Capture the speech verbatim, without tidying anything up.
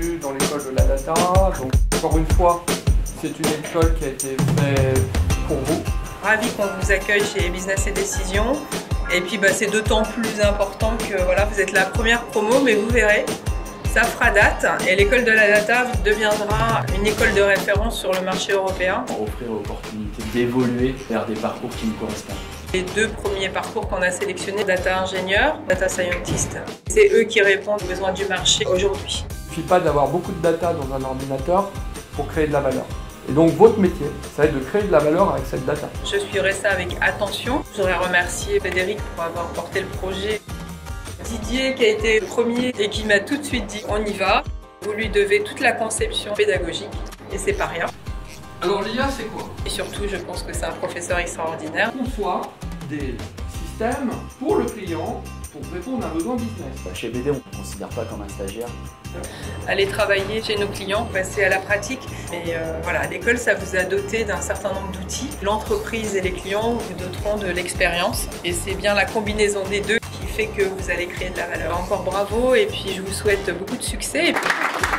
bienvenue dans l'école de la data. Donc, encore une fois, c'est une école qui a été faite pour vous. Ravi qu'on vous accueille chez Business et Décision. Et puis bah, c'est d'autant plus important que voilà, vous êtes la première promo, mais vous verrez, ça fera date et l'école de la data deviendra une école de référence sur le marché européen. Offrir l'opportunité d'évoluer vers des parcours qui nous correspondent. Les deux premiers parcours qu'on a sélectionnés, data ingénieur, data scientist, c'est eux qui répondent aux besoins du marché aujourd'hui. Il ne suffit pas d'avoir beaucoup de data dans un ordinateur pour créer de la valeur. Et donc votre métier, ça va être de créer de la valeur avec cette data. Je suivrai ça avec attention. Je voudrais remercier Frédéric pour avoir porté le projet. Didier qui a été le premier et qui m'a tout de suite dit on y va. Vous lui devez toute la conception pédagogique et c'est pas rien. Alors l'I A c'est quoi? Et surtout je pense que c'est un professeur extraordinaire. On conçoit des systèmes pour le client pour répondre à un besoin business. Chez B D, on ne considère pas comme un stagiaire. Aller travailler chez nos clients, passer à la pratique. Mais euh, voilà, l'école, ça vous a doté d'un certain nombre d'outils. L'entreprise et les clients vous doteront de l'expérience. Et c'est bien la combinaison des deux qui fait que vous allez créer de la valeur. Encore bravo et puis je vous souhaite beaucoup de succès.